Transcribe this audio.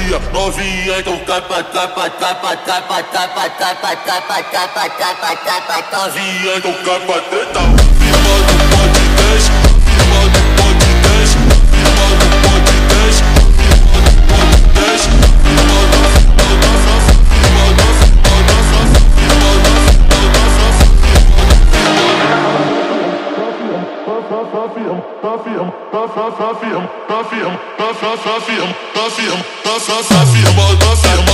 novinha, então capa, capa, capa, capa, capa, capa, capa, capa, capa, capa, novinha, então capa, treta. Firma do podcast, firma do podcast, firma do podcast, firma do podcast.